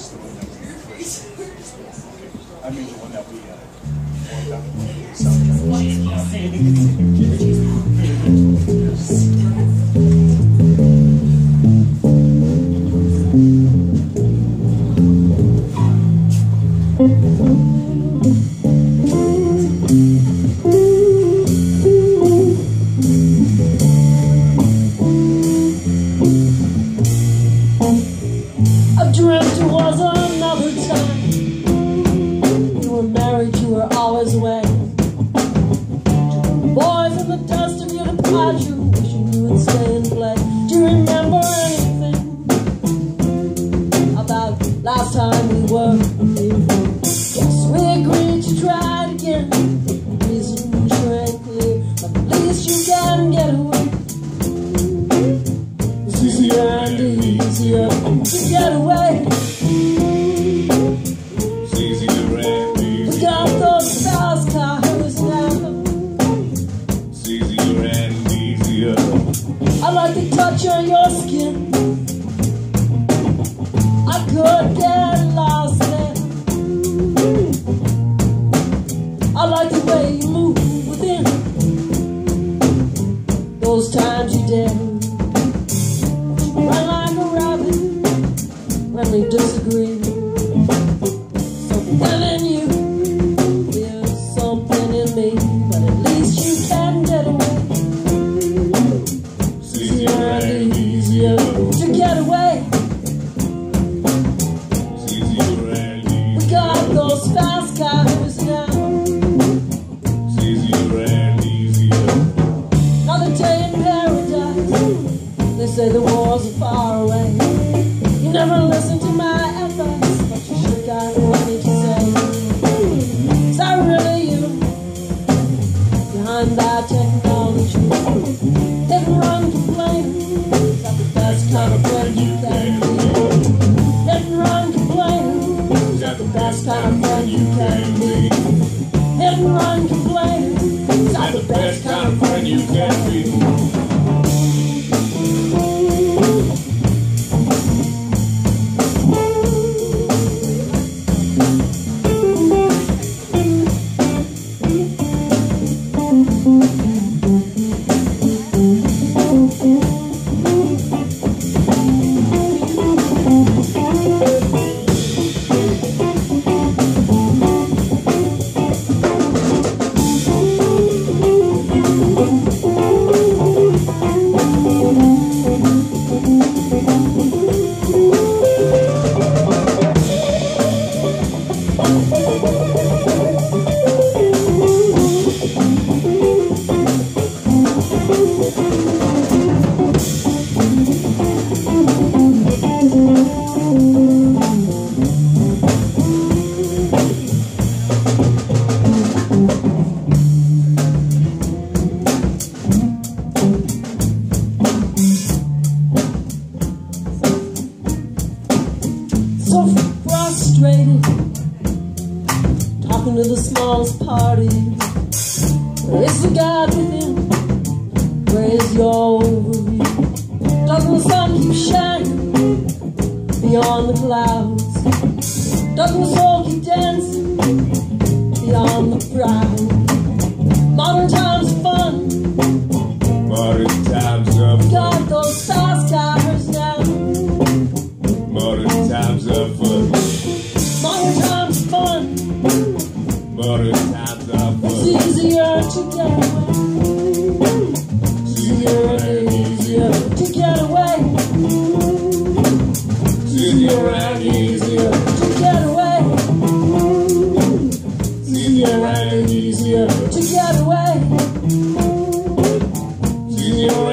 just the one that we I mean the one that we warmed up the I dreamt it was another time. You were married, you were always away. Boys in the dust of your departure, wishing you would stay and play. Do you remember anything about last time we were? Yes, we agreed to try it again. The reason sure ain't clear, but at least you can get away. It's easier and easier to get away. It's easier and easier. We got those fast cars now. It's easier and easier. I like the touch on your skin. I could get lost there. I like the way you move within those times you did. Run like a rabbit when we disagree. Something in you, there's something in me, but at least you can get away. It's easier and easier. To get away. It's easier and easier. We got those fast cars now. It's easier and easier. Another day in paradise. They say the wars are far away. You never listen to my advice, but you sure got plenty to say. Is that really you? Behind that technology, hit and run complaining. Is that the best kind of friend you can be? Hit and run complaining. Is that the Best kind of friend you can be. Hit and run complaining. Is that the best kind of friend you can be? So frustrated, talking to the smallest parties. Where is the God within? Where is your overview? Doesn't the sun keep shining beyond the clouds? Doesn't the soul keep dancing beyond the crowd? Modern times are fun. Modern times are fun. Got those fast cars now. Modern times are fun. Modern times are fun. Modern times are It's fun. easier to get away. Easier and easier to get away. Easier and easier. To get away. Easier and easier. To get away. Easier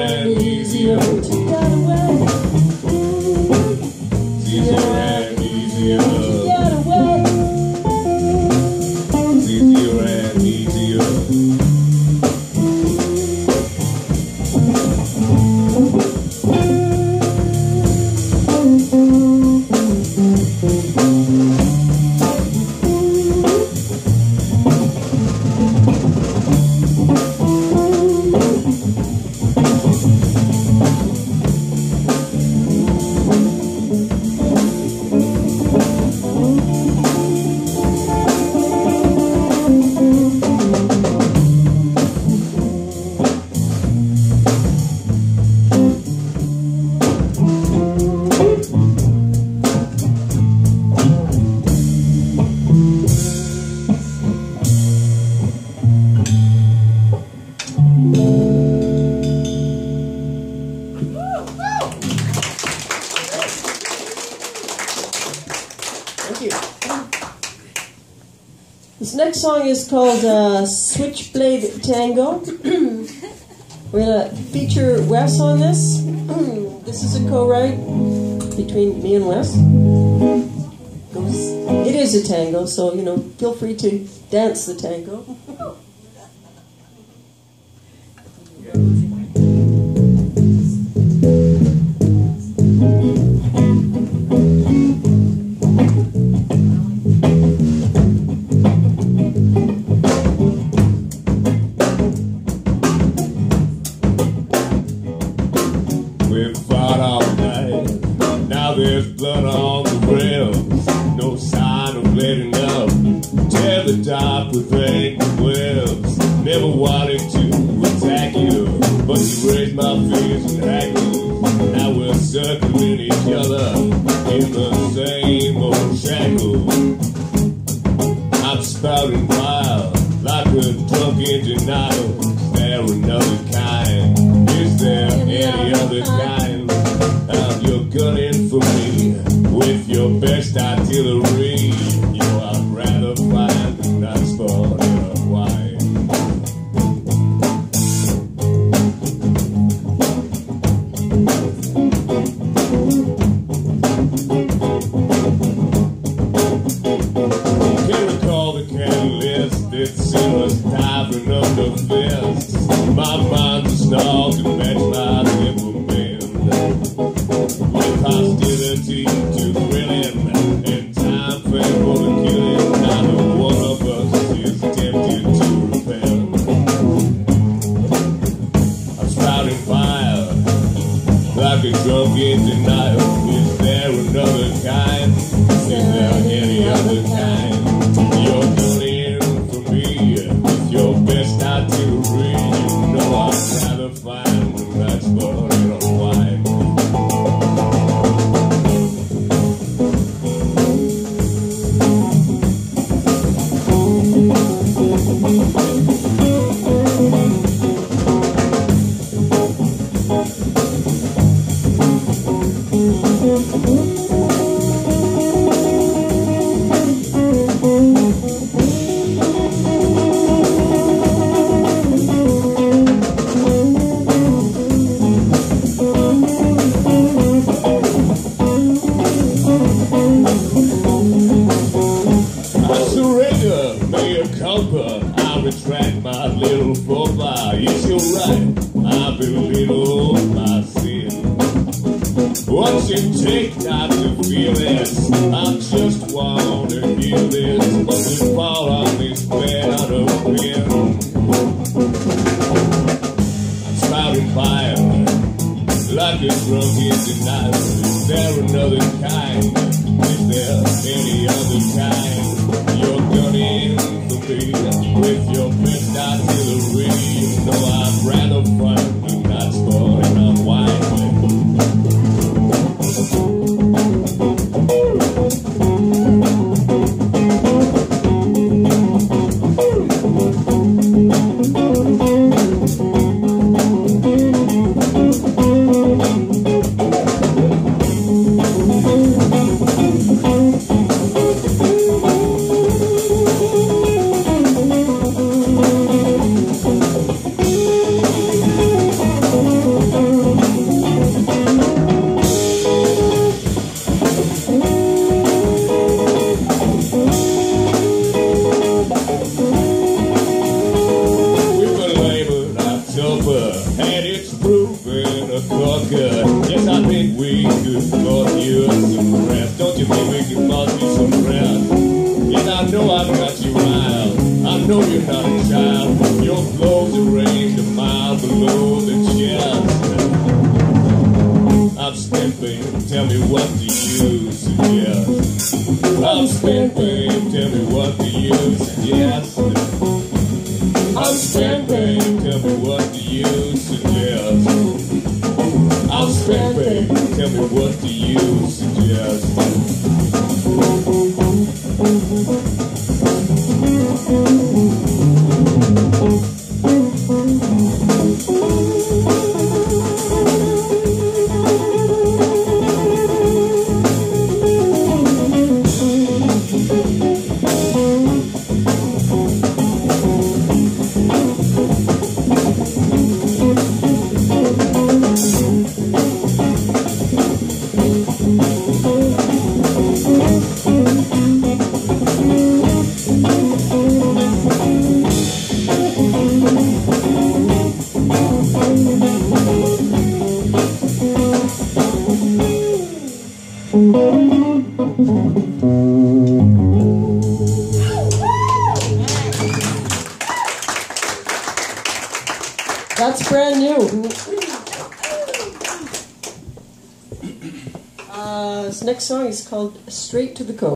This next song is called Switchblade Tango. We're going to feature Wes on this. This is a co-write between me and Wes. It is a tango, so, you know, feel free to dance the tango. We fought all night, now there's blood on the rails. No sign of letting up, tear the dock with angry webs. Never wanted to attack you, but you raised my fears and haggled. Now we're circling each other in the same old shackle. I'm spouting fire like a drunk in denial. Is there another kind? Is there any other kind? You're gunning for me with your best artillery. You know I'd rather find than not spawn in a wine. Can't recall the catalyst that sent us diving under fists. My mind's a snarl to match my temperament, with hostility to thrilling and time frame for the killing. Neither one of us is tempted to repel. I'm spouting fire like a drunk in denial. Is there another kind? Is there any other kind? You're gunning for me with your best artillery. You know I'd rather find the match burning on wine. I retract my little faux pas. Yes, you're right, I belittle my sin. What's it take not to feel this? I just want to hear this. What's it fall on this bed out of wind? I'm spouting fire like a drunk in denial. Is there another kind? Is there any other kind? You're gunning for me with your best artillery. You know I'd rather fight than not spoiling on wine. And it's proven a corker. Yes, I think we could bought you some rest. Don't you think we could bought you some rest? Yes, I know I've got you riled. I know you're not a child. Your flow's arranged a mile below the chest. I'm spent, tell me what do you suggest? I'm spent, tell me what do you suggest? I'm spent, tell me what do you suggest? I'm spent, tell me what do you suggest? That's brand new. This next song is called Straight to the Coast.